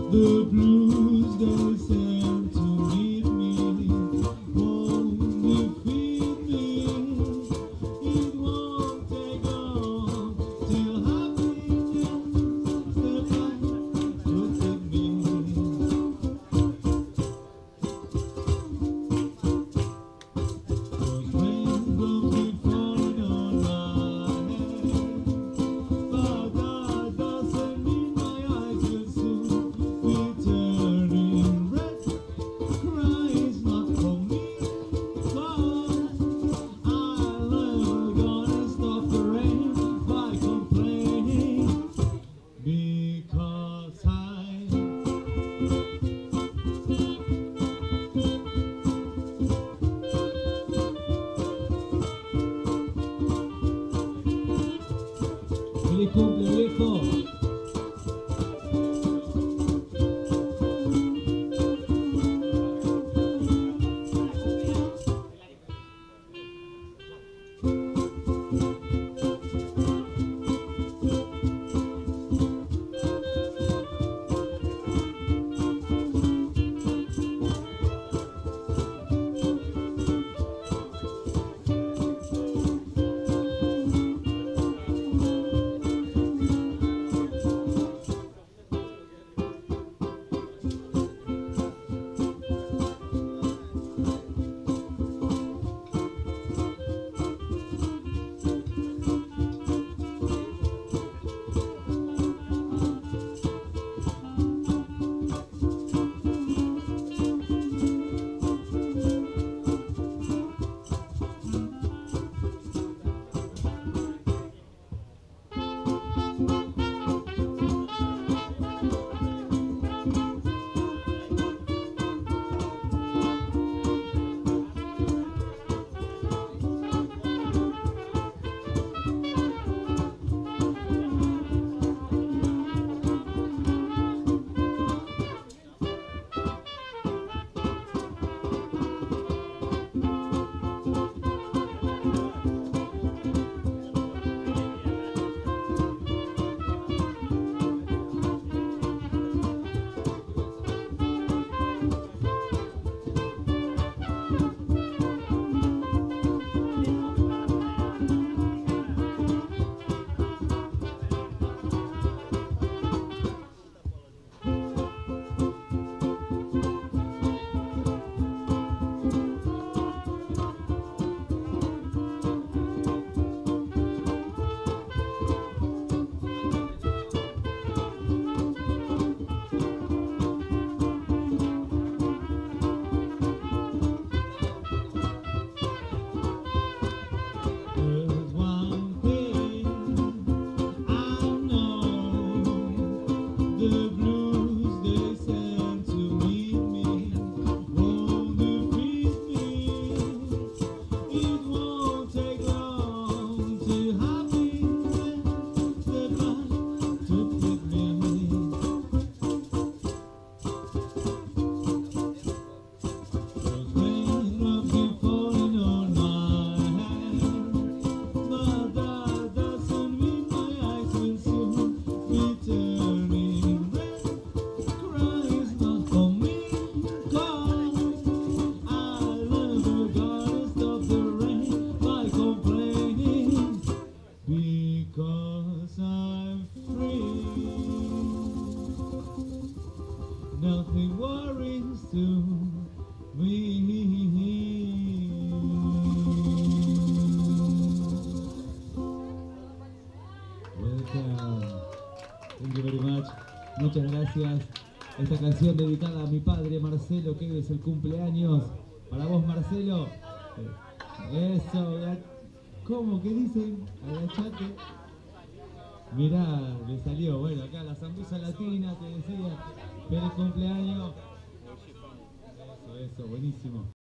The blues they send to meet me won't defeat me. It won't take long till happiness step back to take me. Cause raindrops keep falling on my head, but that doesn't mean my eyes will soon be turning red. Cry is not for me, cause I'm never gonna stop the rain by complaining, because feliz cumple, viejo. The blues they send to meet me won't defeat me. It won't take long till happiness step back to pick me. Those raindrops keep falling on my head, but that doesn't mean my eyes will soon be turning. Because I'm free, nothing worries to me. Welcome. Thank you very much. Muchas gracias. Esta canción dedicada a mi padre Marcelo, que hoy es el cumpleaños. Para vos, Marcelo. Eso. ¿Cómo? ¿Qué dicen? Agachate. Mirá, le salió. Bueno, acá la sambusa latina, te decía. Feliz cumpleaños. Eso, buenísimo.